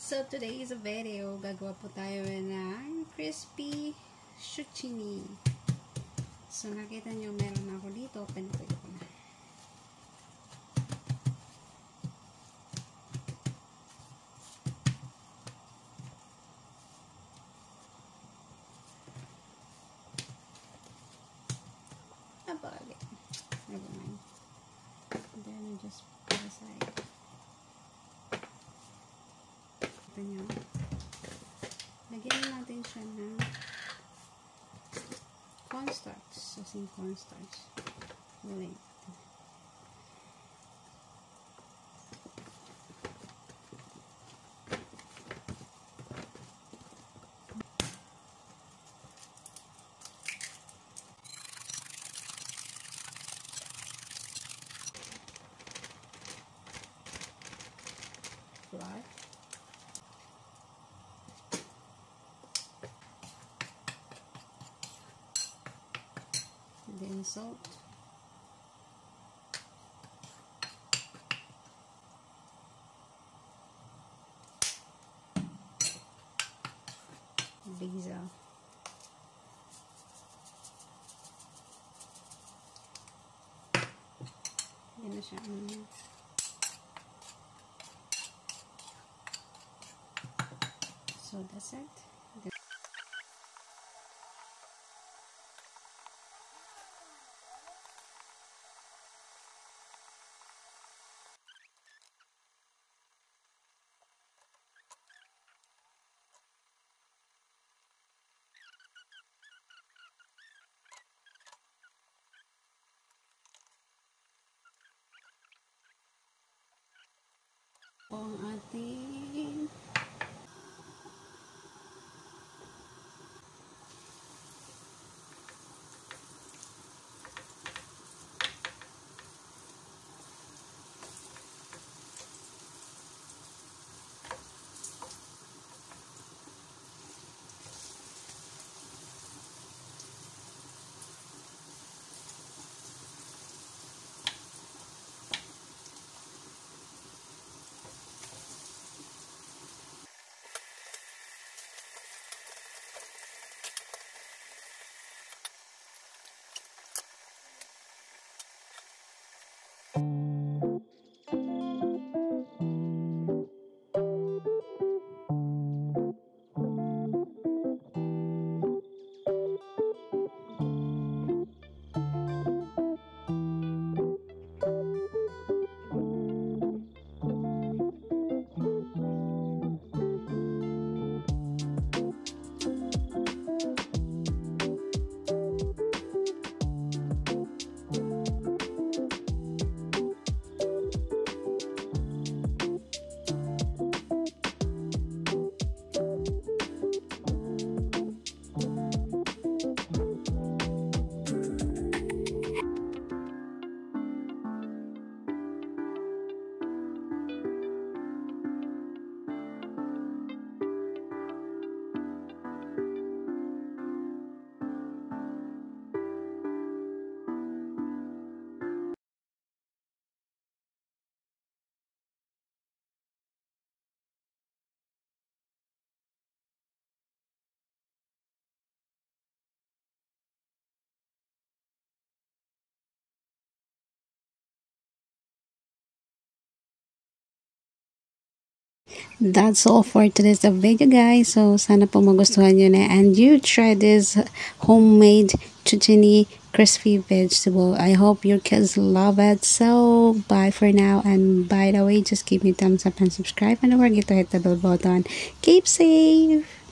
So, today is a video. Gagawa po tayo ng crispy zucchini. So, nakita nyo, meron ako dito. Open ko yun. Napakali. Never mind. And then, just put aside. Ito nyo. Lagyan natin siya ng cornstarch. Sasing cornstarch. Gulay natin. Flour. Then salt, basil, yan na siya. So that's it. Ang ating that's all for today's video, guys. So sana po magustuhan nyo na and you try this homemade zucchini crispy vegetable. I hope your kids love it. So bye for now, and by the way, just give me thumbs up and subscribe, and don't forget to hit the bell button. Keep safe.